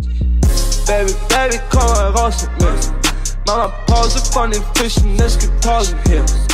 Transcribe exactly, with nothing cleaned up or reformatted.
Baby, Baby, komm mal raus mit mir. Mama Pause von den Fischen, es gibt tausend hier.